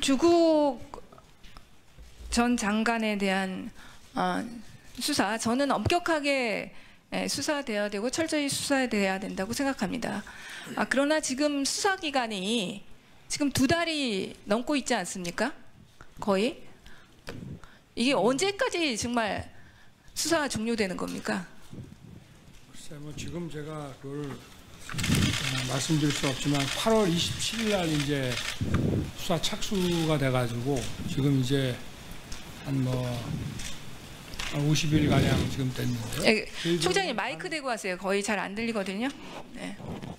조국 전 장관에 대한 수사, 저는 엄격하게 수사돼야 되고 철저히 수사돼야 된다고 생각합니다. 그러나 지금 수사 기간이 지금 2달이 넘고 있지 않습니까? 거의? 이게 언제까지 정말 수사가 종료되는 겁니까? 글쎄, 뭐 지금 제가 그걸 말씀드릴 수 없지만 8월 27일 날 이제 수사 착수가 돼가지고 지금 이제 한 뭐 50일 가량 지금 됐는데요. 총장님 마이크 대고 하세요. 거의 잘 안 들리거든요. 네.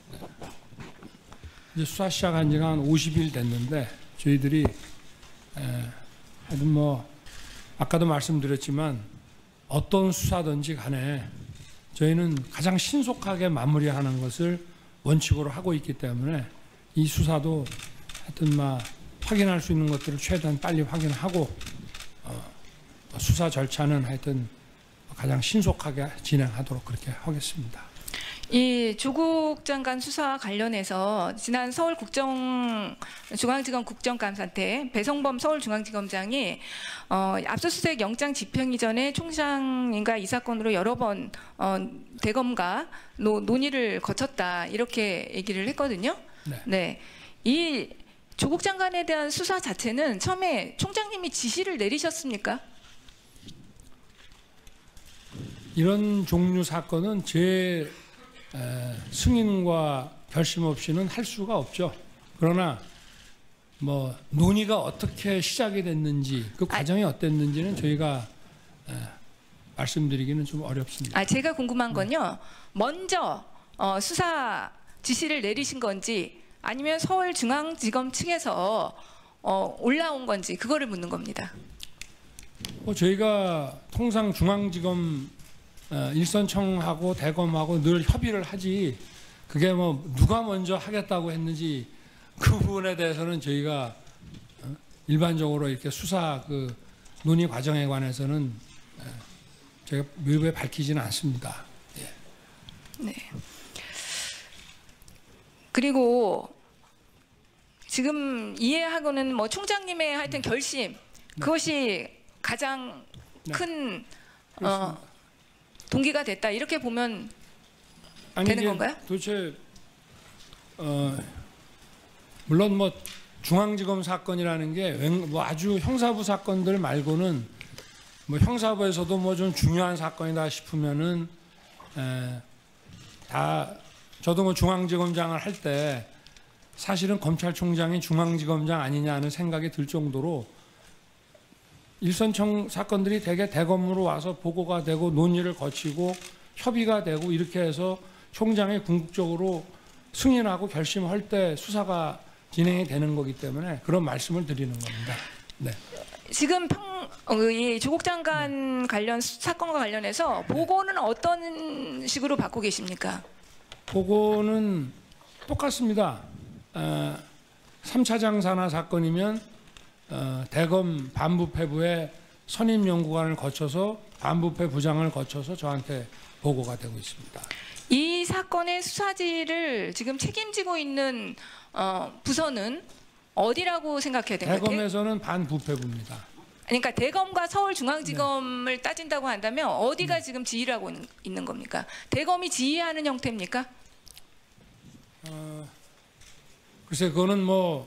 이제 수사 시작한 지가 한 50일 됐는데 저희들이 하여튼 뭐 아까도 말씀드렸지만 어떤 수사든지 간에 저희는 가장 신속하게 마무리하는 것을 원칙으로 하고 있기 때문에 이 수사도 하여튼 막 확인할 수 있는 것들을 최대한 빨리 확인하고 수사 절차는 하여튼 가장 신속하게 진행하도록 그렇게 하겠습니다. 이 조국 장관 수사 관련해서 지난 서울중앙지검 국정감사 때 배성범 서울중앙지검장이 압수수색 영장 집행 이전에 총장님과 이 사건으로 여러 번 대검과 논의를 거쳤다 이렇게 얘기를 했거든요. 네. 네. 이 조국 장관에 대한 수사 자체는 처음에 총장님이 지시를 내리셨습니까? 이런 종류 사건은 제 승인과 결심 없이는 할 수가 없죠. 그러나 뭐 논의가 어떻게 시작이 됐는지 그 과정이 어땠는지는 저희가 말씀드리기는 좀 어렵습니다. 제가 궁금한 건요. 먼저 수사 지시를 내리신 건지 아니면 서울중앙지검 측에서 올라온 건지 그거를 묻는 겁니다. 저희가 통상 중앙지검 일선청하고 대검하고 늘 협의를 하지 그게 뭐 누가 먼저 하겠다고 했는지 그 부분에 대해서는 저희가 일반적으로 이렇게 수사 그 논의 과정에 관해서는 제가 외부에 밝히지는 않습니다. 예. 네. 그리고 지금 이해하고는 뭐 총장님의 하여튼 결심 그것이 가장 큰 동기가 됐다 이렇게 보면 되는 건가요? 도대체 물론 뭐 중앙지검 사건이라는 게 뭐 아주 형사부 사건들 말고는 뭐 형사부에서도 뭐 좀 중요한 사건이다 싶으면은 다 저도 뭐 중앙지검장을 할 때 사실은 검찰총장이 중앙지검장 아니냐는 생각이 들 정도로 일선청 사건들이 대개 대검으로 와서 보고가 되고 논의를 거치고 협의가 되고 이렇게 해서 총장이 궁극적으로 승인하고 결심할 때 수사가 진행이 되는 거기 때문에 그런 말씀을 드리는 겁니다. 네. 지금 이 조국 장관 관련 사건과 관련해서 보고는 어떤 식으로 받고 계십니까? 보고는 똑같습니다. 3차장 산하 사건이면 대검 반부패부의 선임연구관을 거쳐서 반부패 부장을 거쳐서 저한테 보고가 되고 있습니다. 이 사건의 수사지를 지금 책임지고 있는 부서는 어디라고 생각해야 됩니까? 대검에서는 반부패부입니다. 그러니까 대검과 서울중앙지검을 따진다고 한다면 어디가 지금 지휘를 하고 있는 겁니까? 대검이 지휘하는 형태입니까? 글쎄 그거는 뭐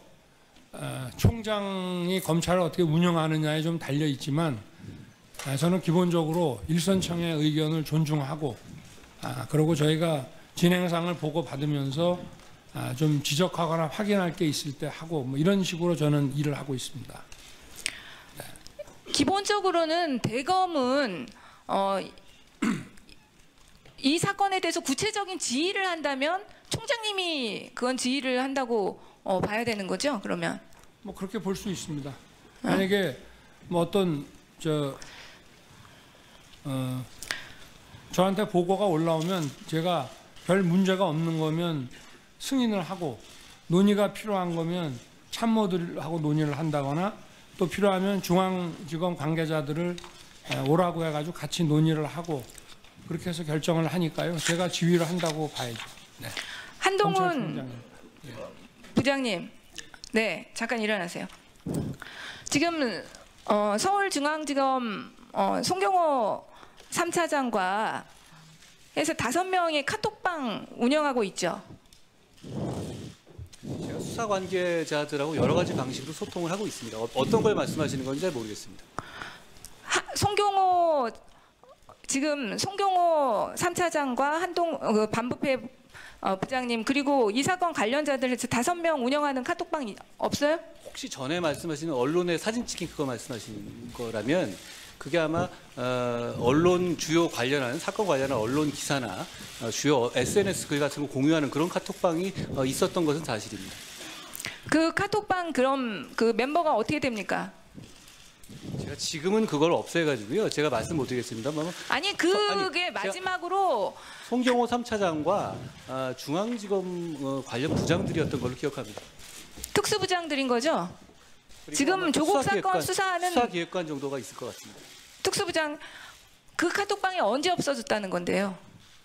총장이 검찰을 어떻게 운영하느냐에 좀 달려 있지만 저는 기본적으로 일선청의 의견을 존중하고 그리고 저희가 진행상을 보고 받으면서 좀 지적하거나 확인할 게 있을 때 하고 뭐 이런 식으로 저는 일을 하고 있습니다. 네. 기본적으로는 대검은 이 사건에 대해서 구체적인 지휘를 한다면 총장님이 그건 지휘를 한다고 봐야 되는 거죠? 그러면 뭐 그렇게 볼 수 있습니다. 만약에 뭐 어떤 저한테 보고가 올라오면 제가 별 문제가 없는 거면 승인을 하고 논의가 필요한 거면 참모들하고 논의를 한다거나 또 필요하면 중앙지검 관계자들을 오라고 해가지고 같이 논의를 하고 그렇게 해서 결정을 하니까요. 제가 지휘를 한다고 봐야죠. 네. 한동훈 부장님, 네, 잠깐 일어나세요. 지금 서울중앙지검 송경호 3차장과 해서 5명의 카톡방 운영하고 있죠. 제가 수사 관계자들하고 여러 가지 방식으로 소통을 하고 있습니다. 어떤 걸 말씀하시는 건지 잘 모르겠습니다. 지금 송경호 3차장과 반부패 부장님 그리고 이 사건 관련자들에서 5명 운영하는 카톡방이 없어요? 혹시 전에 말씀하시는 언론에 사진 찍힌 그거 말씀하시는 거라면 그게 아마 언론 주요 관련한 사건 관련한 언론 기사나 주요 SNS 글 같은 거 공유하는 그런 카톡방이 있었던 것은 사실입니다. 그 카톡방 그럼 그 멤버가 어떻게 됩니까? 제가 지금은 그걸 없애가지고요. 제가 말씀 못 드리겠습니다만. 아니 그게 마지막으로 송경호 3차장과 중앙지검 관련 부장들이었던 걸로 기억합니다. 특수부장들인 거죠? 지금 조국 사건 수사하는 수사기획관 정도가 있을 것 같습니다. 특수부장 그 카톡방이 언제 없어졌다는 건데요?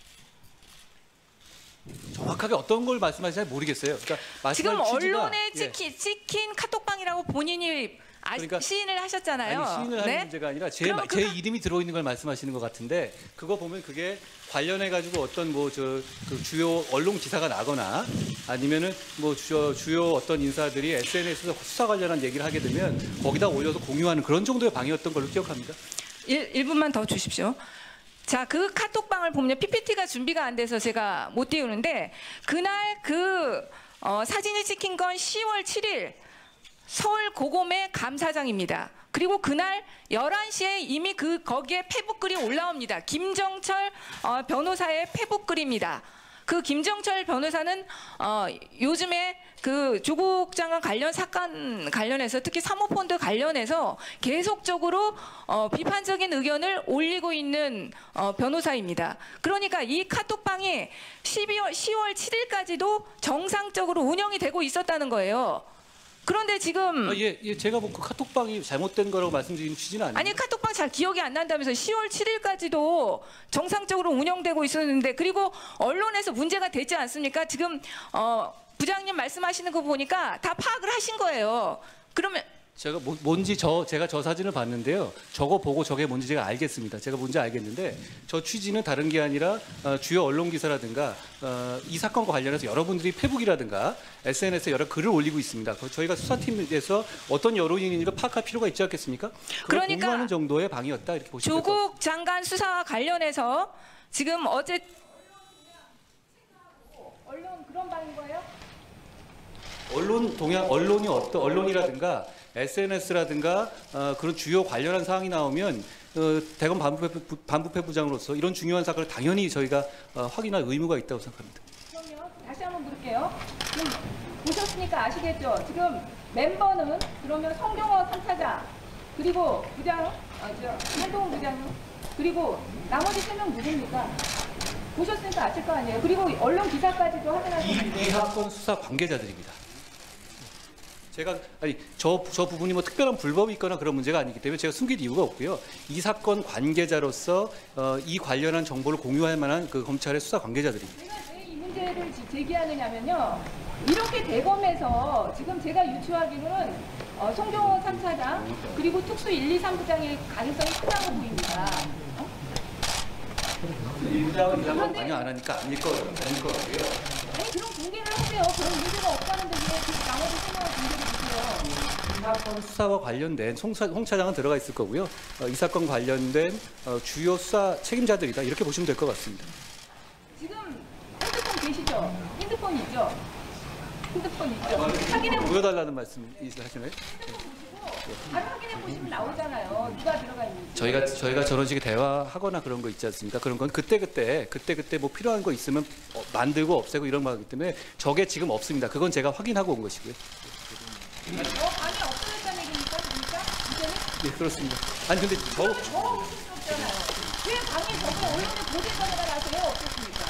정확하게 어떤 걸 말씀하시는지 잘 모르겠어요. 그러니까 지금 취지가, 언론에 찍힌 카톡방이라고 본인이 그러니까 시인을 하셨잖아요. 아니, 시인을 하는 네? 문제가 아니라 제 이름이 들어있는 걸 말씀하시는 것 같은데 그거 보면 그게 관련해 가지고 어떤 그 주요 언론 기사가 나거나 아니면은 뭐 주요 어떤 인사들이 SNS에서 수사 관련한 얘기를 하게 되면 거기다 올려서 공유하는 그런 정도의 방이었던 걸로 기억합니다. 1분만 더 주십시오. 자, 그 카톡방을 보면 PPT가 준비가 안 돼서 제가 못 띄우는데 그날 사진이 찍힌 건 10월 7일 서울 고검의 감사장입니다. 그리고 그날 11시에 이미 거기에 페북글이 올라옵니다. 김정철 변호사의 페북글입니다. 그 김정철 변호사는 요즘에 그 조국 장관 관련 사건 관련해서 특히 사모펀드 관련해서 계속적으로 비판적인 의견을 올리고 있는 변호사입니다. 그러니까 이 카톡방이 10월 7일까지도 정상적으로 운영이 되고 있었다는 거예요. 그런데 지금 제가 뭐 그 카톡방이 잘못된 거라고 말씀드리는 취지는 아니에요. 아니 카톡방 잘 기억이 안 난다면서 10월 7일까지도 정상적으로 운영되고 있었는데 그리고 언론에서 문제가 되지 않습니까? 지금 부장님 말씀하시는 거 보니까 다 파악을 하신 거예요. 그러면 제가 제가 저 사진을 봤는데요. 저거 보고 저게 뭔지 제가 알겠습니다. 제가 뭔지 알겠는데 저 취지는 다른 게 아니라 주요 언론 기사라든가 이 사건과 관련해서 여러분들이 페북이라든가 SNS에 여러 글을 올리고 있습니다. 저희가 수사팀에서 어떤 여론인지를 파악할 필요가 있지 않겠습니까? 그러니까 공유하는 정도의 방이었다 이렇게 보시면 됩니다. 조국 장관 수사와 관련해서 지금 어제 언론 그런 방인 거예요? 언론이 어떤 언론이라든가 SNS라든가 그런 주요 관련한 사항이 나오면 대검 반부패 부장으로서 이런 중요한 사건을 당연히 저희가 확인할 의무가 있다고 생각합니다. 그럼요. 다시 한번 물을게요. 지금 보셨으니까 아시겠죠? 지금 멤버는 그러면 송경호 3차장 그리고 한동훈 부장 그리고 나머지 3명 누굽니까? 보셨으니까 아실 거 아니에요. 그리고 언론 기사까지도 확인하셨는데 이 사건 수사 관계자들입니다. 저 부분이 뭐 특별한 불법이 있거나 그런 문제가 아니기 때문에 제가 숨길 이유가 없고요. 이 사건 관계자로서 이 관련한 정보를 공유할 만한 그 검찰의 수사 관계자들입니다. 제가 왜 이 문제를 제기하느냐면요. 이렇게 대검에서 지금 제가 유추하기로는 송경호 3차장 그리고 특수 1, 2, 3부장의 가능성이 크다고 보입니다. 이 부장은 이 사건 관여 안 하니까 아닐 것 같고요. 아니 그럼 공개를 하세요. 그런 문제가 없다는데 왜 나머지 3명을 공개를 못해요? 이 사건 수사와 관련된 홍 차장은 들어가 있을 거고요. 이 사건 관련된 주요 수사 책임자들이다 이렇게 보시면 될 것 같습니다. 지금 핸드폰 계시죠? 핸드폰 있죠? 핸드폰 있죠? 확인해 보여달라는 말씀이시나요? 바로 확인해 보시면 나오잖아요. 누가 들어가 있는지. 저희가 저런 식의 대화하거나 그런 거 있지 않습니까? 그런 건 그때 뭐 필요한 거 있으면 만들고 없애고 이런 거기 때문에 저게 지금 없습니다. 그건 제가 확인하고 온 것이고요. 방이 없어졌다는 얘기입니까? 그러니까 이제는 네, 그렇습니다. 아니 근데 더 없을 수 없잖아요. 왜 방이 저거 언론에 보도자료가 나서 왜 없었습니까?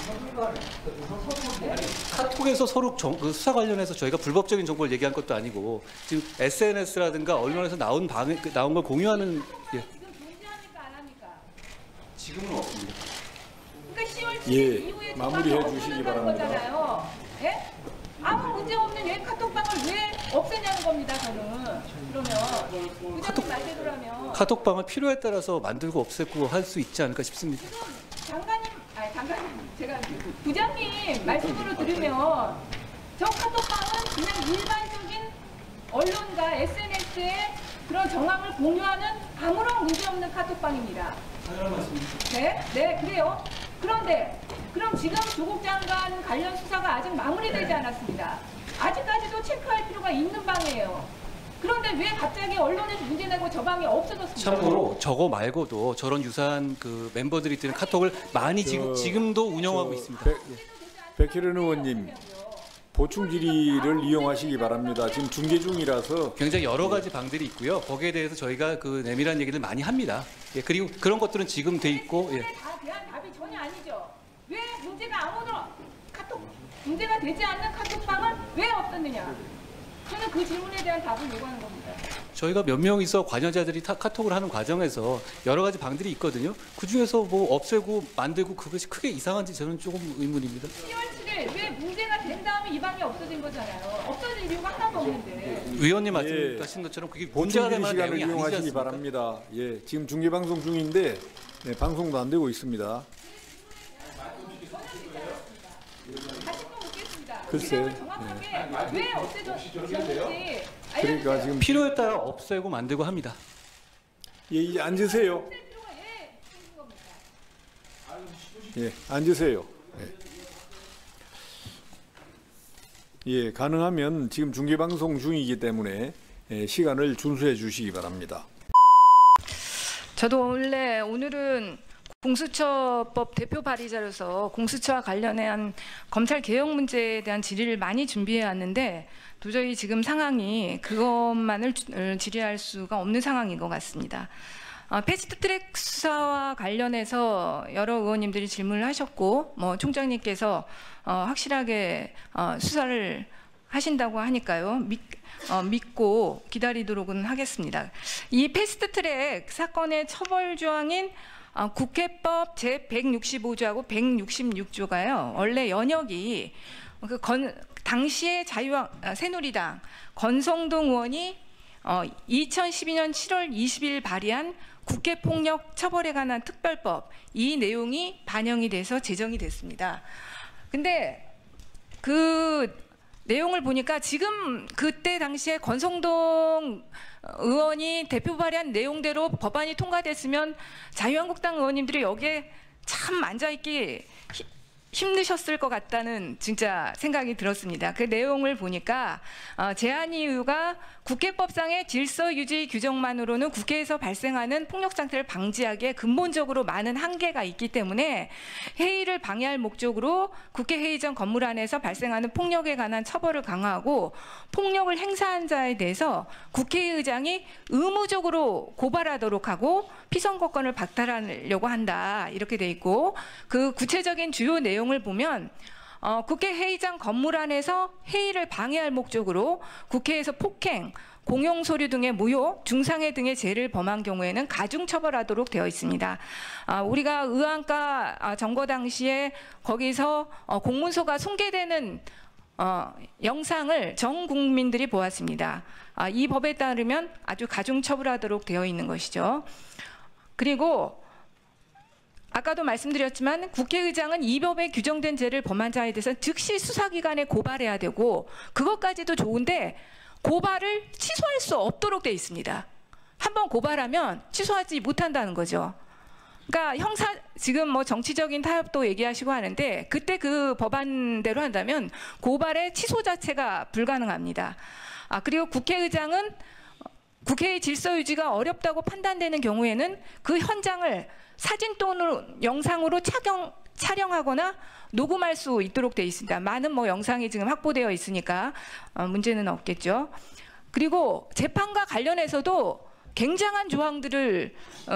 카톡에서 서로 그 수사 관련해서 저희가 불법적인 정보를 얘기한 것도 아니고 지금 SNS라든가 언론에서 나온 걸 공유하는 지금 존재합니까 안 합니까? 지금은 없습니다. 그러니까 10월 7일 예, 이후에 마무리해 주시기 바랍니다. 거잖아요. 예? 아무 문제 없는 왜 카톡방을 왜 없애냐는 겁니다. 저는 그러면 카톡- 말대로라면 카톡방을 필요에 따라서 만들고 없애고 할 수 있지 않을까 싶습니다. 장관님, 제가 부장님 말씀으로 들으면 저 카톡방은 그냥 일반적인 언론과 SNS에 그런 정황을 공유하는 아무런 문제 없는 카톡방입니다. 네, 그래요. 그런데 그럼 지금 조국 장관 관련 수사가 아직 마무리되지 않았습니다. 아직까지도 체크할 필요가 있는 방이에요. 그런데 왜 갑자기 언론에서 문제 내고 저 방이 없어졌습니까? 참고로 저거 말고도 저런 유사한 그 멤버들이 뜨는 카톡을 많이 지금도 운영하고 있습니다. 백혜련 의원님, 보충 질의를 이용하시기 바랍니다. 지금 중계 중이라서. 굉장히 여러 가지 방들이 있고요. 거기에 대해서 저희가 그 내밀한 얘기를 많이 합니다. 예, 그리고 그런 것들은 지금 돼 있고. 예. 다 대한 답이 전혀 아니죠. 왜 문제가 되지 않는 카톡방은 왜 없었느냐? 저는 그 질문에 대한 답을 요구하는 겁니다. 저희가 몇 명이서 관여자들이 카톡을 하는 과정에서 여러 가지 방들이 있거든요. 그 중에서 뭐 없애고 만들고 그것이 크게 이상한지 저는 조금 의문입니다. 10월 7일 왜 문제가 된 다음에 이 방이 없어진 거잖아요. 없어질 이유가 하나도 없는데. 의원님 말씀하신 것처럼 그게 보충 문제가 될 질의 만한 시간을 내용이 아니지 이용하시기 않습니까? 바랍니다. 예, 지금 중계 방송 중인데 방송도 안 되고 있습니다. 다시 또 묻겠습니다. 글쎄, 정확하게 왜 없어졌는지. 그러니까 지금 필요에 따라 없애고 만들고 합니다. 예, 이제 앉으세요. 예, 앉으세요. 예, 가능하면 지금 중계 방송 중이기 때문에 시간을 준수해 주시기 바랍니다. 저도 원래 오늘은 공수처법 대표 발의자로서 공수처와 관련한 검찰 개혁 문제에 대한 질의를 많이 준비해 왔는데 도저히 지금 상황이 그것만을 질의할 수가 없는 상황인 것 같습니다. 패스트트랙 수사와 관련해서 여러 의원님들이 질문을 하셨고, 총장님께서 확실하게 수사를 하신다고 하니까요. 믿고 기다리도록은 하겠습니다. 이 패스트트랙 사건의 처벌 조항인 국회법 제165조하고 166조가요. 원래 연역이 당시의 새누리당 권성동 의원이 2012년 7월 20일 발의한 국회폭력 처벌에 관한 특별법, 이 내용이 반영이 돼서 제정이 됐습니다. 근데 그 내용을 보니까 지금 그때 당시에 권성동 의원이 대표 발의한 내용대로 법안이 통과됐으면 자유한국당 의원님들이 여기에 참 앉아있기 힘드셨을 것 같다는 진짜 생각이 들었습니다. 그 내용을 보니까 제한 이유가 국회법상의 질서 유지 규정만으로는 국회에서 발생하는 폭력 상태를 방지하기에 근본적으로 많은 한계가 있기 때문에 회의를 방해할 목적으로 국회 회의 전 건물 안에서 발생하는 폭력에 관한 처벌을 강화하고 폭력을 행사한 자에 대해서 국회의장이 의무적으로 고발하도록 하고 피선거권을 박탈하려고 한다, 이렇게 돼 있고, 그 구체적인 주요 내용을 보면 국회 회의장 건물 안에서 회의를 방해할 목적으로 국회에서 폭행, 공용 서류 등의 모욕, 중상해 등의 죄를 범한 경우에는 가중 처벌하도록 되어 있습니다. 우리가 의안가 점거 당시에 거기서 공문서가 숭계되는 영상을 전 국민들이 보았습니다. 이 법에 따르면 아주 가중 처벌하도록 되어 있는 것이죠. 그리고 아까도 말씀드렸지만 국회의장은 이 법에 규정된 죄를 범한 자에 대해서 즉시 수사기관에 고발해야 되고, 그것까지도 좋은데 고발을 취소할 수 없도록 되어 있습니다. 한번 고발하면 취소하지 못한다는 거죠. 그러니까 지금 정치적인 타협도 얘기하시고 하는데, 그때 그 법안대로 한다면 고발의 취소 자체가 불가능합니다. 그리고 국회의장은 국회의 질서 유지가 어렵다고 판단되는 경우에는 그 현장을 사진 또는 영상으로 촬영하거나 녹음할 수 있도록 되어 있습니다. 많은 영상이 지금 확보되어 있으니까 문제는 없겠죠. 그리고 재판과 관련해서도 굉장한 조항들을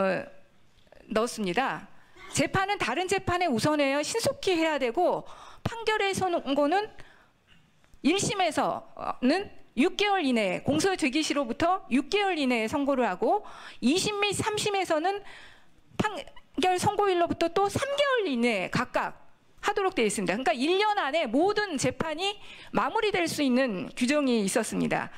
넣었습니다. 재판은 다른 재판에 우선해야 신속히 해야 되고, 판결의 선고는 1심에서는 6개월 이내에, 공소 제기시로부터 6개월 이내에 선고를 하고, 2심 및 3심에서는 판결 선고일로부터 또 3개월 이내에 각각 하도록 되어 있습니다. 그러니까 1년 안에 모든 재판이 마무리될 수 있는 규정이 있었습니다.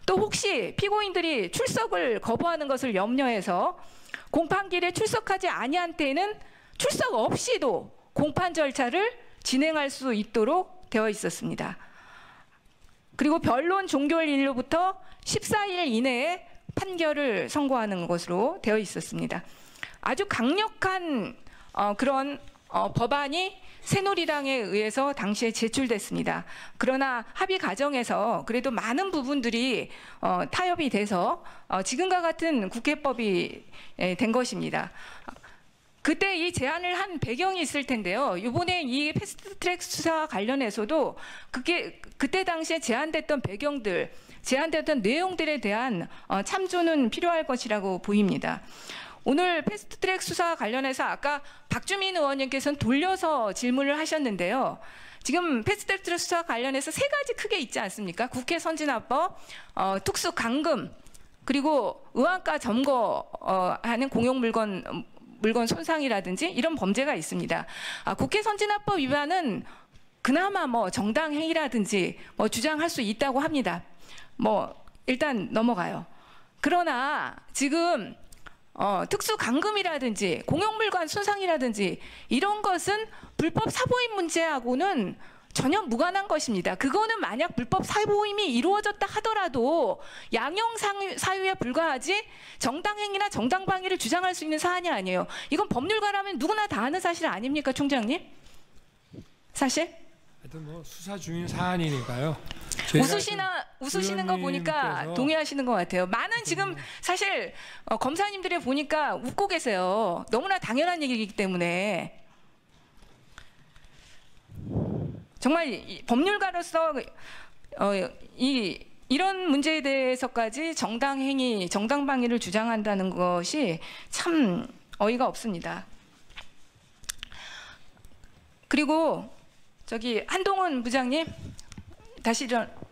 또 혹시 피고인들이 출석을 거부하는 것을 염려해서 공판기일에 출석하지 아니한 때에는 출석 없이도 공판 절차를 진행할 수 있도록 되어 있었습니다. 그리고 변론 종결일로부터 14일 이내에 판결을 선고하는 것으로 되어 있었습니다. 아주 강력한 그런 법안이 새누리당에 의해서 당시에 제출됐습니다. 그러나 합의 과정에서 그래도 많은 부분들이 타협이 돼서 지금과 같은 국회법이 된 것입니다. 그때 이 제안을 한 배경이 있을 텐데요. 이번에 이 패스트트랙 수사와 관련해서도 그때 당시에 제안됐던 배경들, 제안됐던 내용들에 대한 참조는 필요할 것이라고 보입니다. 오늘 패스트트랙 수사와 관련해서 아까 박주민 의원님께서는 돌려서 질문을 하셨는데요. 지금 패스트트랙 수사와 관련해서 세 가지 크게 있지 않습니까? 국회 선진화법, 특수 감금, 그리고 의안가 점거하는 공용 물건 손상이라든지 이런 범죄가 있습니다. 국회 선진화법 위반은 그나마 정당 행위라든지 주장할 수 있다고 합니다. 일단 넘어가요. 그러나 지금 특수 감금이라든지 공용물건 손상이라든지 이런 것은 불법 사보임 문제하고는 전혀 무관한 것입니다. 그거는 만약 불법 사보임이 이루어졌다 하더라도 양형 사유에 불과하지 정당행위나 정당방위를 주장할 수 있는 사안이 아니에요. 이건 법률가라면 누구나 다 아는 사실 아닙니까, 총장님? 사실? 하여튼 수사 중인 사안이니까요. 웃으시는 거 보니까 동의하시는 것 같아요. 많은 지금 사실 검사님들이 보니까 웃고 계세요. 너무나 당연한 얘기이기 때문에. 정말 법률가로서 이런 문제에 대해서까지 정당행위, 정당방위를 주장한다는 것이 참 어이가 없습니다. 그리고 한동훈 부장님 다시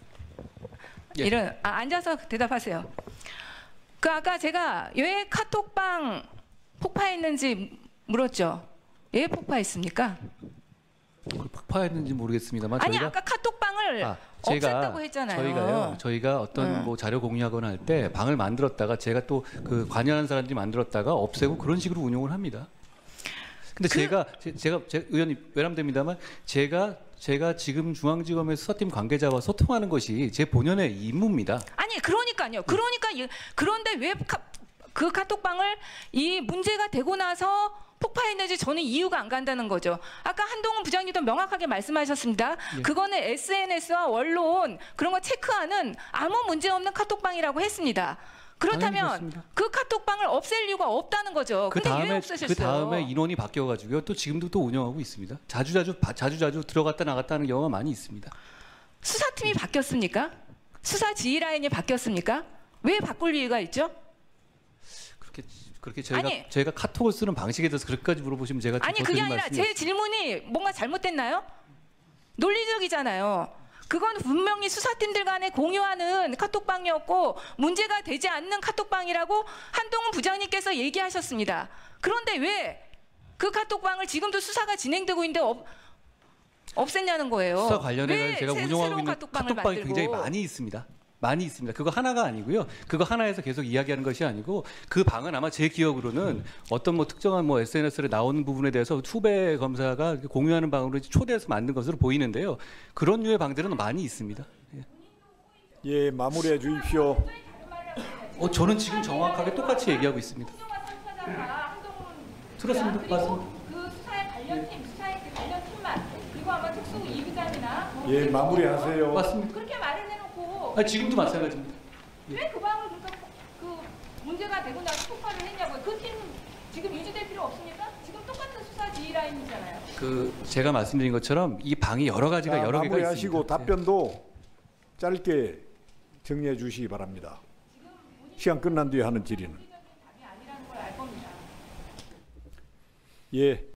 앉아서 대답하세요. 아까 제가 왜 카톡방 폭파했는지 물었죠. 왜 폭파했습니까? 폭파했는지 모르겠습니다만 아니 아까 카톡방을 없앴다고 했잖아요. 저희가 어떤 자료 공유하거나 할 때 방을 만들었다가 제가 또 그 관여하는 사람들이 만들었다가 없애고 그런 식으로 운용을 합니다. 근데 제가 의원님 외람됩니다만 제가 지금 중앙지검의 수사팀 관계자와 소통하는 것이 제 본연의 임무입니다. 아니 그러니까요. 그런데 왜 그 카톡방을 이 문제가 되고 나서 폭파했는지 저는 이유가 안 간다는 거죠. 아까 한동훈 부장님도 명확하게 말씀하셨습니다. 예. 그거는 SNS와 언론 그런 거 체크하는 아무 문제 없는 카톡방이라고 했습니다. 그렇다면 그 카톡방을 없앨 이유가 없다는 거죠. 근데 왜 없애셨어요? 그 다음에 인원이 바뀌어가지고요. 또 지금도 또 운영하고 있습니다. 자주 들어갔다 나갔다 하는 경우가 많이 있습니다. 수사팀이 바뀌었습니까? 수사 지휘 라인이 바뀌었습니까? 왜 바꿀 이유가 있죠? 그렇게 저희가 카톡을 쓰는 방식에 대해서 그렇게까지 물어보시면 제가 아니 그게 아니라 제 질문이 뭔가 잘못됐나요? 논리적이잖아요. 그건 분명히 수사팀들 간에 공유하는 카톡방이었고 문제가 되지 않는 카톡방이라고 한동훈 부장님께서 얘기하셨습니다. 그런데 왜 그 카톡방을 지금도 수사가 진행되고 있는데 없앴냐는 거예요. 수사 관련해서 제가 운영하고 있는 카톡방이 굉장히 많이 있습니다. 그거 하나가 아니고요. 그거 하나에서 계속 이야기하는 것이 아니고 그 방은 아마 제 기억으로는 어떤 특정한 SNS에 나오는 부분에 대해서 후배 검사가 공유하는 방으로 초대해서 만든 것으로 보이는데요. 그런 류의 방들은 많이 있습니다. 예, 마무리해 주십시오. 저는 지금 정확하게 똑같이 얘기하고 있습니다. 들었습니다. 맞습니다. 그 수사의 관련팀만 그리고 아마 특수 이부장이나 예, 마무리하세요. 맞습니다. 그렇게 말을 해놓고 지금도 마찬가지입니다. 왜 그 방을 문제가 되고 나서 폭파를 했냐고요. 그 팀 지금 유지될 필요 없습니까? 지금 똑같은 수사 지휘 라인이잖아요. 제가 말씀드린 것처럼 이 방이 여러 개가 있습니다. 마무리하시고 답변도 짧게 정리해 주시기 바랍니다. 시간 끝난 뒤에 하는 질의는. 답이 아니라는 걸 알 겁니다. 예.